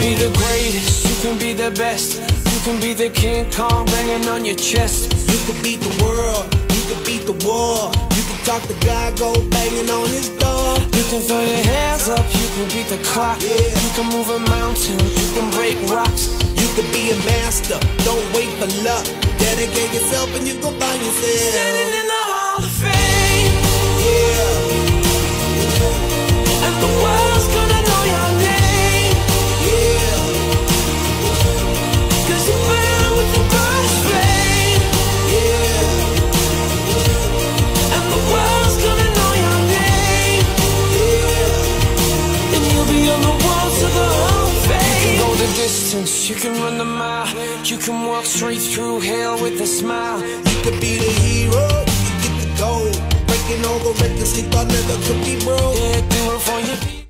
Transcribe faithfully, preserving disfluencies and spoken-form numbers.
be the greatest, you can be the best. You can be the King Kong banging on your chest. You can beat the world, you can beat the war. You can talk to God, go banging on his door. You can throw your hands up, you can beat the clock. Yeah. You can move a mountain, you can break rocks. You can be a master, don't wait for luck. Dedicate yourself and you gon' find yourself Standing in the Hall of Fame. Yeah, And the world's gonna know your name. yeah, Cause you burn with the brightest flame. yeah, And the world's gonna know your name. yeah. And you'll be on the walls of the Hall of Fame. You can go the distance, you can run the mile. You can walk straight through hell with a smile. You could be the hero, you can get the gold. Breaking all the records they thought never could be broke. Yeah, do it for your people.